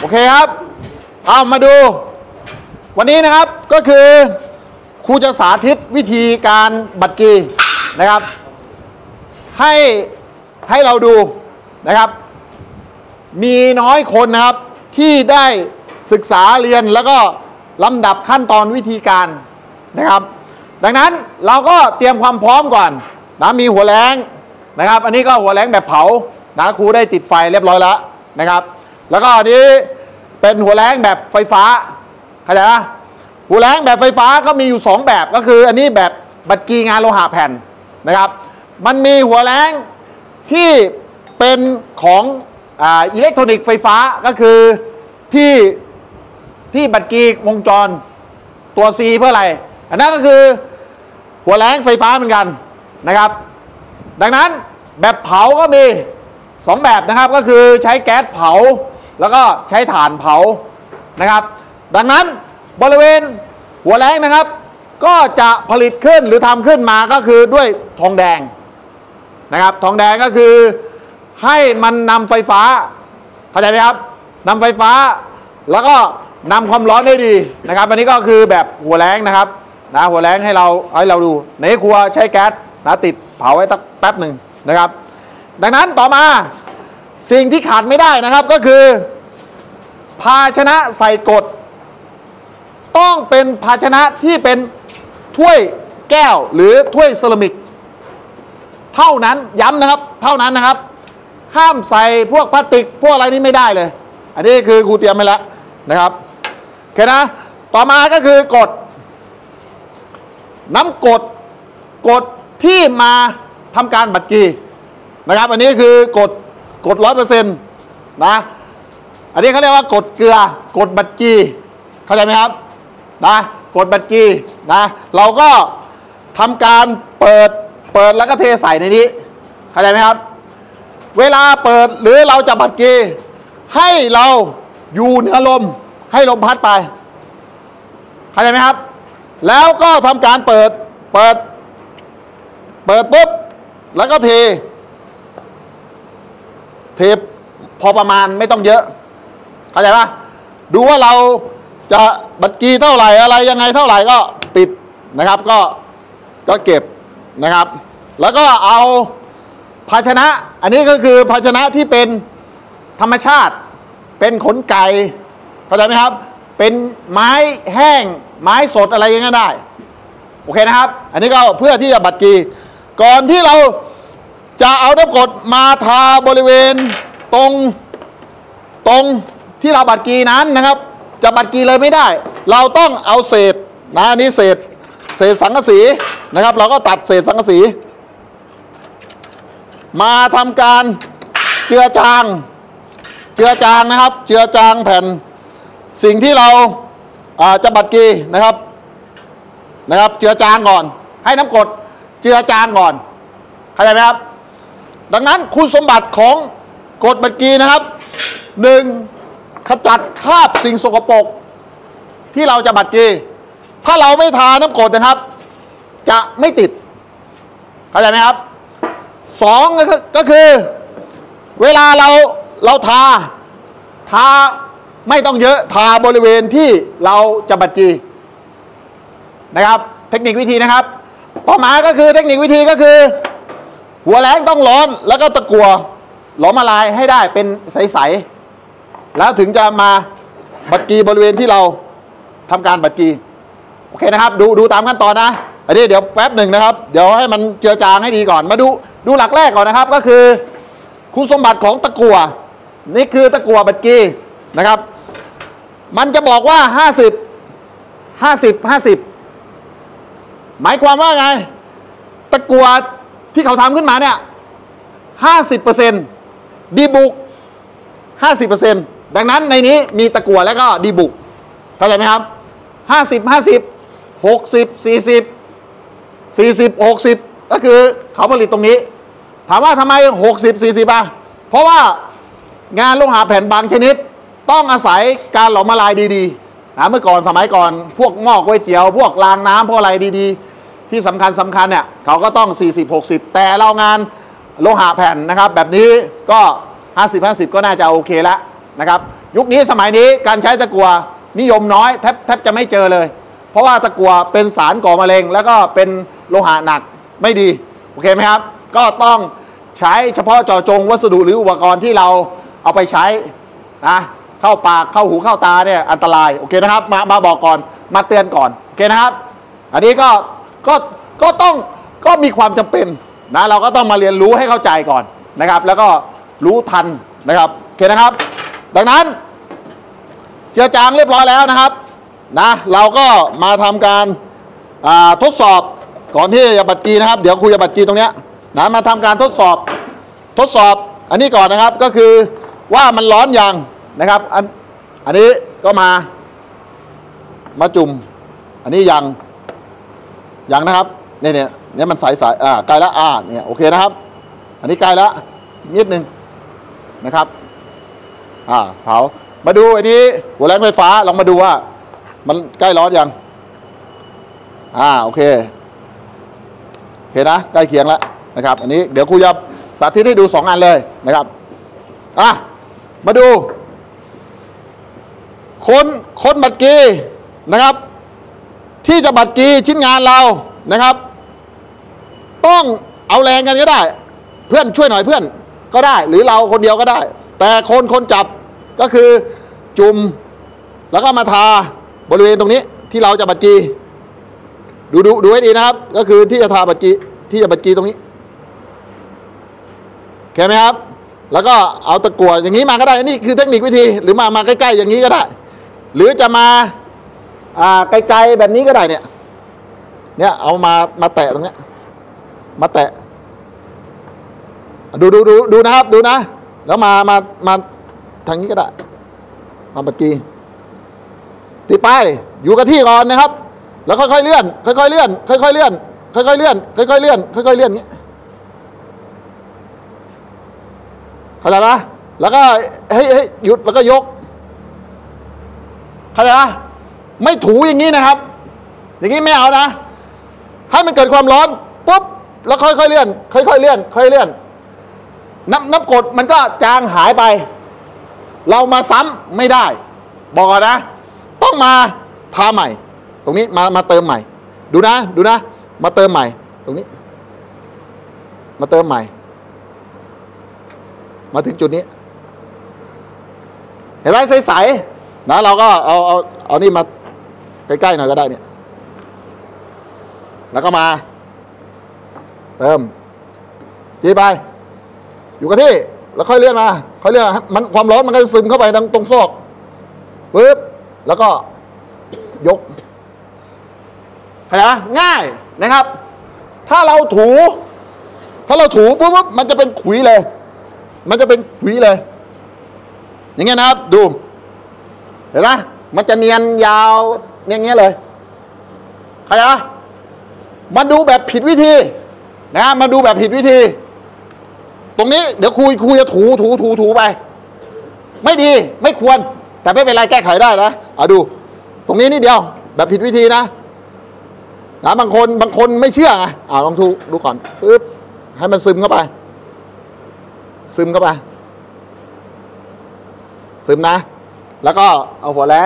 โอเคครับเอามาดูวันนี้นะครับก็คือครูจะสาธิตวิธีการบัดกีนะครับให้เราดูนะครับมีน้อยคนนะครับที่ได้ศึกษาเรียนแล้วก็ลำดับขั้นตอนวิธีการนะครับดังนั้นเราก็เตรียมความพร้อมก่อนนะมีหัวแรงนะครับอันนี้ก็หัวแรงแบบเผานะครูได้ติดไฟเรียบร้อยแล้วนะครับแล้วก็อันนี้เป็นหัวแรงแบบไฟฟ้าเข้าใจไหมหัวแรงแบบไฟฟ้าก็มีอยู่2แบบก็คืออันนี้แบบบัดกีงานโลหะแผ่นนะครับมันมีหัวแรงที่เป็นของอิเล็กทรอนิกส์ไฟฟ้าก็คือที่บัดกีวงจรตัว C เพื่ออะไรอันนั้นก็คือหัวแรงไฟฟ้าเหมือนกันนะครับดังนั้นแบบเผาก็มี2แบบนะครับก็คือใช้แก๊สเผาแล้วก็ใช้ถ่านเผานะครับดังนั้นบริเวณหัวแรงนะครับก็จะผลิตขึ้นหรือทำขึ้นมาก็คือด้วยทองแดงนะครับทองแดงก็คือให้มันนำไฟฟ้าเข้าใจไหมครับนำไฟฟ้าแล้วก็นำความร้อนได้ดีนะครับอันนี้ก็คือแบบหัวแรงนะครับนะหัวแรงให้เราดูในครัวใช้แก๊สนะติดเผาไว้สักแป๊บหนึ่งนะครับดังนั้นต่อมาสิ่งที่ขาดไม่ได้นะครับก็คือภาชนะใส่กรดต้องเป็นภาชนะที่เป็นถ้วยแก้วหรือถ้วยเซรามิกเท่านั้นย้ำนะครับเท่านั้นนะครับห้ามใส่พวกพลาสติกพวกอะไรนี้ไม่ได้เลยอันนี้คือครูเตรียมไว้แล้วนะครับโอเคนะต่อมาก็คือกรดน้ำกรดที่มาทำการบัดกีนะครับอันนี้คือกรด 100% นะอันนี้เขาเรียกว่ากรดเกลือกรดบัดกีเข้าใจไหมครับนะกรดบัดกีนะเราก็ทำการเปิดแล้วก็เทใส่ในนี้เข้าใจไหมครับเวลาเปิดหรือเราจะบัดกีให้เราอยู่เหนือลมให้ลมพัดไปเข้าใจไหมครับแล้วก็ทำการเปิดปุ๊บแล้วก็เทพอประมาณไม่ต้องเยอะเข้าใจปะดูว่าเราจะบัดกีเท่าไหร่อะไรยังไงเท่าไหร่ก็ปิดนะครับก็เก็บนะครับแล้วก็เอาภาชนะอันนี้ก็คือภาชนะที่เป็นธรรมชาติเป็นขนไก่เข้าใจไหมครับเป็นไม้แห้งไม้สดอะไรอย่างเงี้ยได้โอเคนะครับอันนี้ก็เพื่อที่จะบัดกีก่อนที่เราจะเอาน้ำกรดมาทาบริเวณตรงที่เราบัดกีนั้นนะครับจะบัดกีเลยไม่ได้เราต้องเอาเศษนะอันนี้เศษสังกะสีนะครับเราก็ตัดเศษสังกะสีมาทำการเจือจางนะครับเจือจางแผ่นสิ่งที่เราจะบัดกีนะครับเจือจางก่อนให้น้ำกรดเจือจางก่อนเข้าใจไหมครับดังนั้นคุณสมบัติของกรดบัดกีนะครับ1ขจัดคราบสิ่งสกปรกที่เราจะบัดกีถ้าเราไม่ทาน้ำกรดนะครับจะไม่ติดเข้าใจไหมครับ2ก็คือเวลาเราทาไม่ต้องเยอะทาบริเวณที่เราจะบัดกีนะครับเทคนิควิธีนะครับต่อมาก็คือเทคนิควิธีก็คือหัวแรงต้องร้อนแล้วก็ตะกั่วหลอมละลายให้ได้เป็นใสๆแล้วถึงจะมาบัดกีบริเวณที่เราทำการบัดกีโอเคนะครับดูตามขั้นตอนนะอันนี้เดี๋ยวแป๊บหนึ่งนะครับเดี๋ยวให้มันเจือจางให้ดีก่อนมาดูหลักแรกก่อนนะครับก็คือคุณสมบัติของตะกั่วนี่คือตะกั่วบัดกีนะครับมันจะบอกว่า50 หมายความว่าไงตะกั่วที่เขาทำขึ้นมาเนี่ย50%ดีบุก50%ดังนั้นในนี้มีตะกั่วแล้วก็ดีบุกเข้าใจไหมครับ60 ก็คือเขาผลิตตรงนี้ถามว่าทำไม60-40เพราะว่างานโลหะแผ่นบางชนิดต้องอาศัยการหลอมละลายดีๆนะเมื่อก่อนสมัยก่อนพวกหม้อก๋วยเตี๋ยวพวกรางน้ำพวกอะไรดีๆที่สำคัญเนี่ยเขาก็ต้อง40-60แต่เรางานโลหะแผ่นนะครับแบบนี้ก็50 ก็น่าจะโอเคแล้วนะครับยุคนี้สมัยนี้การใช้ตะกั่วนิยมน้อยแทบจะไม่เจอเลยเพราะว่าตะกั่วเป็นสารก่อมะเร็งแล้วก็เป็นโลหะหนักไม่ดีโอเคไหมครับก็ต้องใช้เฉพาะเจาะจงวัสดุหรืออุปกรณ์ที่เราเอาไปใช้นะเข้าปากเข้าหูเข้าตาเนี่ยอันตรายโอเคนะครับมาบอกก่อนมาเตือนก่อนโอเคนะครับอันนี้ก็ต้องก็มีความจำเป็นนะเราก็ต้องมาเรียนรู้ให้เข้าใจก่อนนะครับแล้วก็รู้ทันนะครับโอเคนะครับดังนั้นเจือจางเรียบร้อยแล้วนะครับนะเราก็มาทำการทดสอบก่อนที่จะบัตรจีนะครับเดี๋ยวคุยกับบัตรจีตรงเนี้ยนะมาทำการทดสอบอันนี้ก่อนนะครับก็คือว่ามันร้อนยังนะครับอันนี้ก็มาจุ่มอันนี้ยังนะครับเนี่ยมันใสใกล้แล้วเนี่ยโอเคนะครับอันนี้ใกล้แล้วอีกนิดนึงนะครับเผามาดูอันนี้หัวแรงไฟฟ้าลองมาดูว่ามันใกล้ร้อนยังโอเคนะใกล้เคียงแล้วนะครับอันนี้เดี๋ยวครูจะสาธิตให้ดู2อันเลยนะครับมาดูคนบัตรกีนะครับที่จะบัตรกีชิ้นงานเรานะครับต้องเอาแรงกันก็ได้เพื่อนช่วยหน่อยเพื่อนก็ได้หรือเราคนเดียวก็ได้แต่คนจับก็คือจุ่มแล้วก็มาทาบริเวณตรงนี้ที่เราจะบัตรกีดูให้ดีนะครับก็คือที่จะทาบัตรกีที่จะบัตรกีตรงนี้เห็นไหมครับแล้วก็เอาตะกั่วอย่างนี้มาก็ได้นี่คือเทคนิควิธีหรือมาใกล้ๆอย่างนี้ก็ได้หรือจะมาไกลๆแบบนี้ก็ได้เนี่ยเอามาแตะตรงนี้มาแตะดูนะครับดูนะแล้วมาทางนี้ก็ได้มาบัตรกีติดไปอยู่กับที่ก่อนนะครับแล้วค่อยๆเลื่อนค่อยๆเลื่อนค่อยๆเลื่อนค่อยๆเลื่อนค่อยๆเลื่อนค่อยๆเลื่อนนี้เข้าใจปะแล้วก็ให้หยุดแล้วก็ยกเข้าใจปะไม่ถูอย่างนี้นะครับอย่างนี้ไม่เอานะให้มันเกิดความร้อนปุ๊บแล้วค่อยๆเลื่อนค่อยๆเลื่อนค่อยๆเลื่อนน้ำกรดมันก็จางหายไปเรามาซ้ำไม่ได้บอกก่อนนะต้องมาทาใหม่ตรงนี้มาเติมใหม่ดูนะมาเติมใหม่ตรงนี้มาเติมใหม่มาถึงจุดนี้เห็นไหมใสๆนะเราก็เอานี่มาใกล้ๆหน่อยก็ได้เนี่ยแล้วก็มาเติมจีไปอยู่กับที่แล้วค่อยเลื่อนมาค่อยเลื่อนมันความร้อนมันก็จะซึมเข้าไปตรงซอกปึ๊บแล้วก็ยกเห็นไหมง่ายนะครับถ้าเราถูปุ๊บมันจะเป็นขุยเลยมันจะเป็นขุยเลยอย่างเงี้ยนะครับดูเห็นไหมมันจะเนียนยาวอย่างเงี้ยเลยใครมาดูแบบผิดวิธีนะมาดูแบบผิดวิธีตรงนี้เดี๋ยวคุยจะถูไปไม่ดีไม่ควรแต่ไม่เป็นไรแก้ไขได้นะดูตรงนี้นี่เดียวแบบผิดวิธีนะบางคนไม่เชื่อไงลองดูก่อนปึ๊บให้มันซึมเข้าไปซึมนะแล้วก็เอาหัวแรง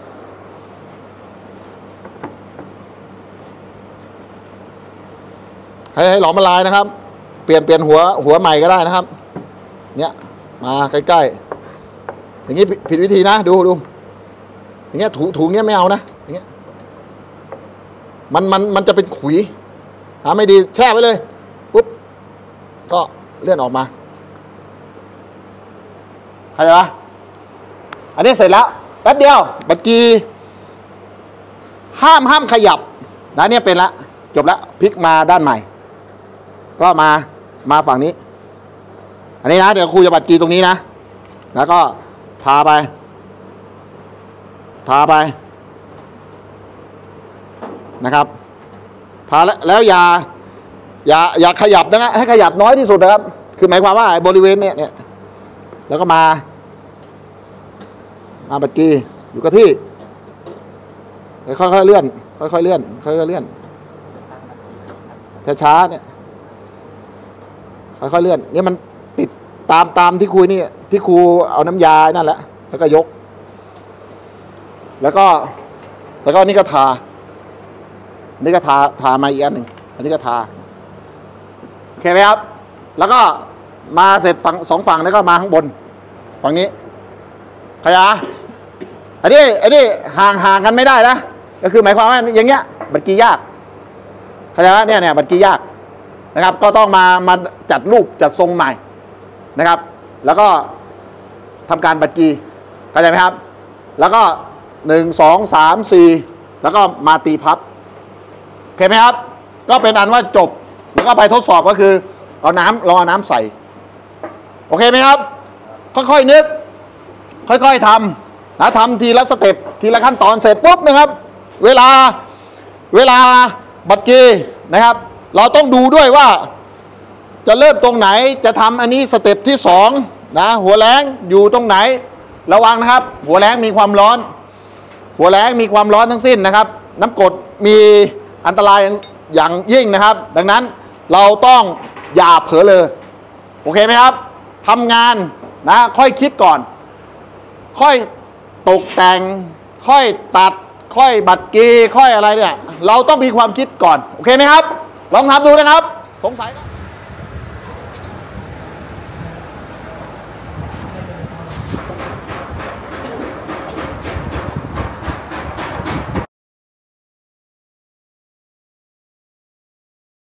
ให้หลอมละลายนะครับเปลี่ยนหัวใหม่ก็ได้นะครับเนี่ยมาใกล้ๆอย่างนี้ผิดวิธีนะดูอย่างเงี้ยถูเงี้ยไม่เอานะอย่างเงี้ยมันจะเป็นขุยไม่ดีแช่ไว้เลยปุ๊บก็เลื่อนออกมาเข้าใจปะอันนี้เสร็จแล้วแป๊บเดียวบัตรกีห้ามขยับนะเนี่ยเป็นละจบแล้วพลิกมาด้านใหม่ก็มาฝั่งนี้อันนี้นะเดี๋ยวครูจะบัตรกีตรงนี้นะแล้วก็ทาไปนะครับทาแล้วอย่าขยับนะให้ขยับน้อยที่สุดนะครับคือหมายความว่าบริเวณเนี่ยแล้วก็มาบัตรกีอยู่กับที่ค่อยๆเลื่อนค่อยๆเลื่อนช้าๆเนี่ยค่อยๆเลื่อนนี่มันติดตามที่คุยนี่ที่ครูเอาน้ำยานั่นแหละแล้วก็ยก แล้วก็นี่ก็ทา นี่ก็ทามาอีกอันหนึ่งอันนี้ก็ทาโอเคไหมครับแล้วก็มาเสร็จฝั่ง2 ฝั่งแล้วก็มาข้างบนฝั่งนี้ขยะอันนี้ห่างกันไม่ได้นะก็คือหมายความว่าอย่างเงี้ยบัตรกียากขยะเนี่ยบัตรกียากนะครับก็ต้องมาจัดรูปจัดทรงใหม่นะครับแล้วก็ทำการบัตรกีเข้าใจไหมครับแล้วก็1 2 3 4แล้วก็มาตีพับโอเคไหมครับก็เป็นอันว่าจบแล้วก็ไปทดสอบก็คือเอาน้ำใส่โอเคไหมครับค่อยๆนึกค่อยๆทำนะทำทีละสเต็ปทีละขั้นตอนเสร็จปุ๊บนะครับเวลาบัตรกีนะครับเราต้องดูด้วยว่าจะเริ่มตรงไหนจะทำอันนี้สเต็ปที่2นะหัวแรงอยู่ตรงไหนระวังนะครับหัวแรงมีความร้อนหัวแรงมีความร้อนทั้งสิ้นนะครับน้ำกรดมีอันตรายอย่างยิ่งนะครับดังนั้นเราต้องอย่าเผลอเลยโอเคไหมครับทำงานนะค่อยคิดก่อนค่อยตกแต่งค่อยตัดค่อยบัตรกีค่อยอะไรเนี่ยเราต้องมีความคิดก่อนโอเคไหมครับลองทำดูนะครับสงสัย